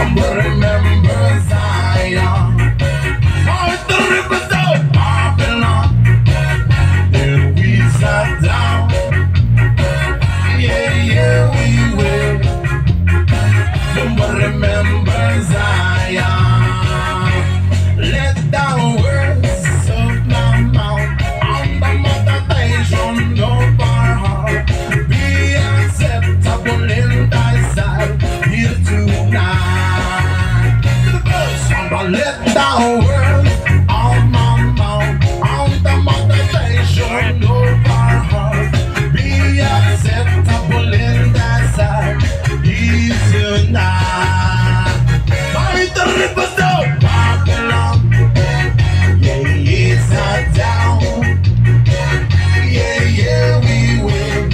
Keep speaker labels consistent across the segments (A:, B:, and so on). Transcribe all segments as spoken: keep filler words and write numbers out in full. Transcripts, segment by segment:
A: Come remember Zion. Fight the rivers of Babylon. Then we sat down. Yeah, yeah, we will. Come remember Zion. Let the words of my mouth and the motivation of our heart be acceptable in thy sight here tonight. The first song, but let the words of my mouth and the motivation of our heart be acceptable in thy sight here tonight. By the rivers of Babylon, yeah, it's not down. Yeah, yeah, we will.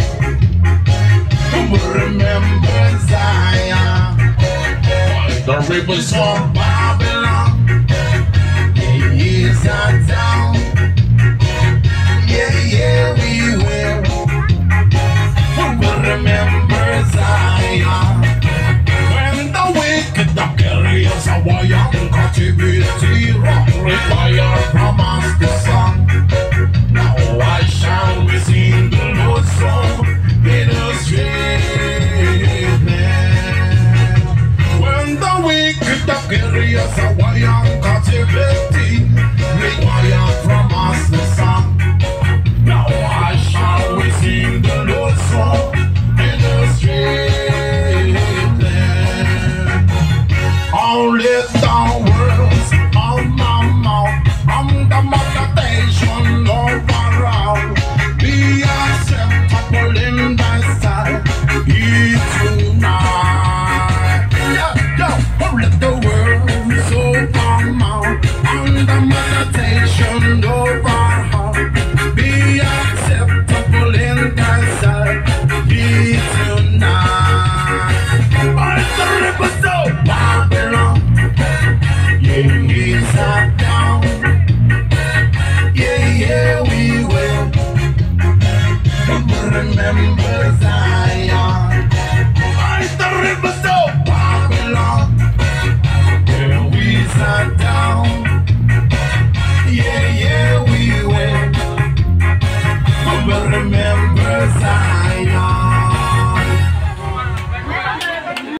A: Remember Zion. By the rivers of Babylon, yeah, it's not down.